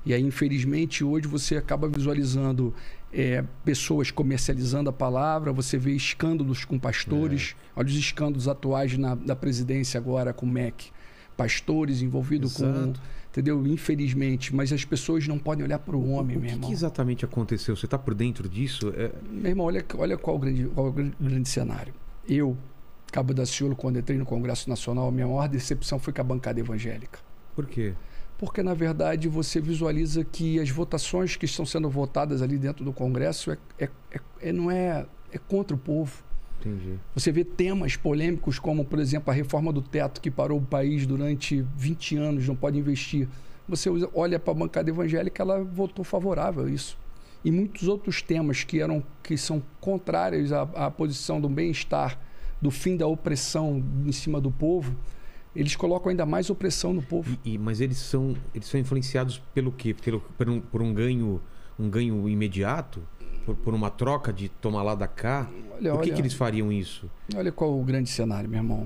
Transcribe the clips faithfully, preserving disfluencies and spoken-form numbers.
E aí, infelizmente, hoje você acaba visualizando é, pessoas comercializando a palavra, você vê escândalos com pastores. É. Olha os escândalos atuais na, da presidência agora com o M E C. Pastores envolvidos com... Entendeu? Infelizmente. Mas as pessoas não podem olhar para o homem, o, o meu irmão. O que exatamente aconteceu? Você está por dentro disso? É... Meu irmão, olha, olha qual, o grande, qual o grande cenário. Eu, Cabo Daciolo, quando entrei no Congresso Nacional, a minha maior decepção foi com a bancada evangélica. Por quê? Porque, na verdade, você visualiza que as votações que estão sendo votadas ali dentro do Congresso é, é, é, é, não é, é contra o povo. Entendi. Você vê temas polêmicos como, por exemplo, a reforma do teto que parou o país durante vinte anos, não pode investir. Você olha para a bancada evangélica, ela votou favorável a isso. E muitos outros temas que, eram, que são contrários à, à posição do bem-estar, do fim da opressão em cima do povo, eles colocam ainda mais opressão no povo. E, e, mas eles são, eles são influenciados pelo quê? Pelo, por, um, por um ganho, um ganho imediato? Por, por uma troca de tomar lá da cá? Olha, por que, olha, que eles fariam isso? Olha qual o grande cenário, meu irmão.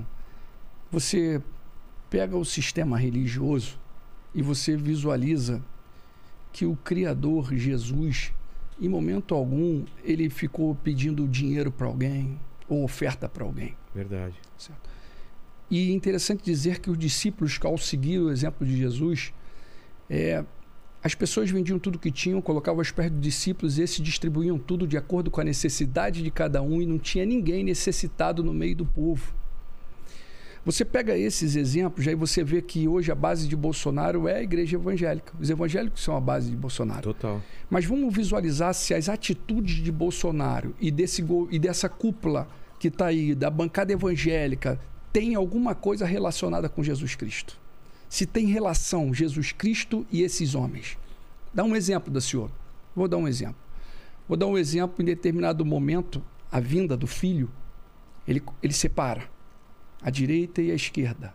Você pega o sistema religioso e você visualiza que o Criador, Jesus, em momento algum, ele ficou pedindo dinheiro para alguém ou oferta para alguém. Verdade. Certo? E é interessante dizer que os discípulos, ao seguir o exemplo de Jesus, é, as pessoas vendiam tudo que tinham, colocavam aos pés dos discípulos e esses distribuíam tudo de acordo com a necessidade de cada um e não tinha ninguém necessitado no meio do povo. Você pega esses exemplos, aí você vê que hoje a base de Bolsonaro é a igreja evangélica. Os evangélicos são a base de Bolsonaro. Total. Mas vamos visualizar se as atitudes de Bolsonaro e, desse, e dessa cúpula que está aí, da bancada evangélica, tem alguma coisa relacionada com Jesus Cristo. Se tem relação Jesus Cristo e esses homens. Dá um exemplo, da senhora. Vou dar um exemplo. Vou dar um exemplo, em determinado momento, a vinda do filho, ele, ele separa a direita e a esquerda.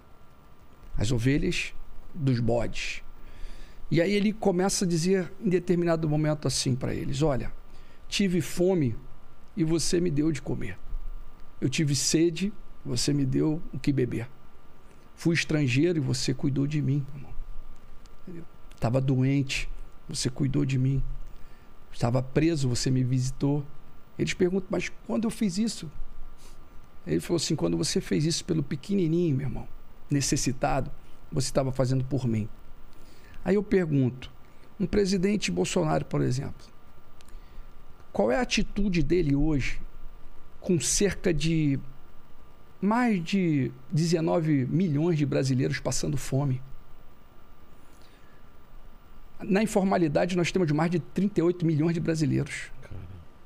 As ovelhas dos bodes. E aí ele começa a dizer, em determinado momento, assim para eles: olha, tive fome e você me deu de comer. Eu tive sede, você me deu o que beber. Fui estrangeiro e você cuidou de mim, irmão. Estava doente, você cuidou de mim. Estava preso, você me visitou. Eles perguntam: mas quando eu fiz isso? Ele falou assim: quando você fez isso pelo pequenininho, meu irmão, necessitado, você estava fazendo por mim. Aí eu pergunto, um presidente Bolsonaro, por exemplo, qual é a atitude dele hoje com cerca de mais de dezenove milhões de brasileiros passando fome? Na informalidade, nós temos mais de trinta e oito milhões de brasileiros. Caramba.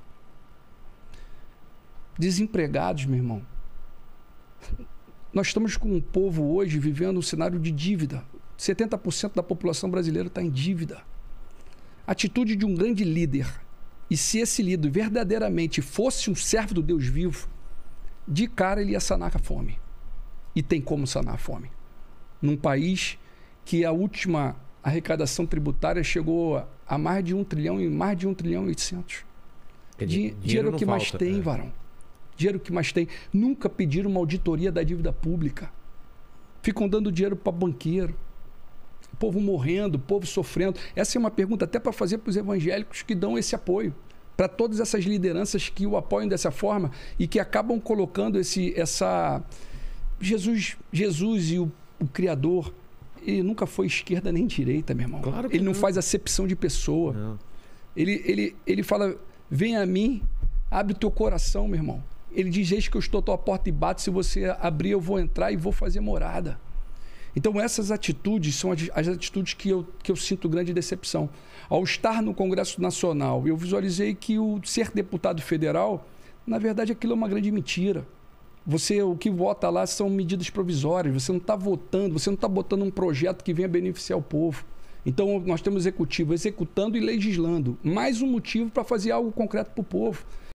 Desempregados, meu irmão. Nós estamos com um povo hoje vivendo um cenário de dívida. setenta por cento da população brasileira está em dívida. Atitude de um grande líder. E se esse líder verdadeiramente fosse um servo do Deus vivo, de cara ele ia sanar a fome. E tem como sanar a fome. Num país que a última arrecadação tributária chegou a mais de um trilhão e mais de um trilhão e oitocentos. Di dinheiro, dinheiro que mais falta, tem, é. varão. Dinheiro que mais tem. Nunca pediram uma auditoria da dívida pública. Ficam dando dinheiro para banqueiro. O povo morrendo, o povo sofrendo. Essa é uma pergunta até para fazer para os evangélicos que dão esse apoio. Para todas essas lideranças que o apoiam dessa forma e que acabam colocando esse, essa... Jesus, Jesus e o, o Criador, ele nunca foi esquerda nem direita, meu irmão. Claro que ele não, não faz acepção de pessoa. Não. Ele, ele, ele fala: vem a mim, abre o teu coração, meu irmão. Ele diz: eis que eu estou à tua porta e bato, se você abrir eu vou entrar e vou fazer morada. Então essas atitudes são as, as atitudes que eu, que eu sinto grande decepção. Ao estar no Congresso Nacional, eu visualizei que o ser deputado federal, na verdade, aquilo é uma grande mentira. Você, o que vota lá são medidas provisórias, você não está votando, você não está botando um projeto que venha beneficiar o povo. Então nós temos o executivo executando e legislando. Mais um motivo para fazer algo concreto para o povo.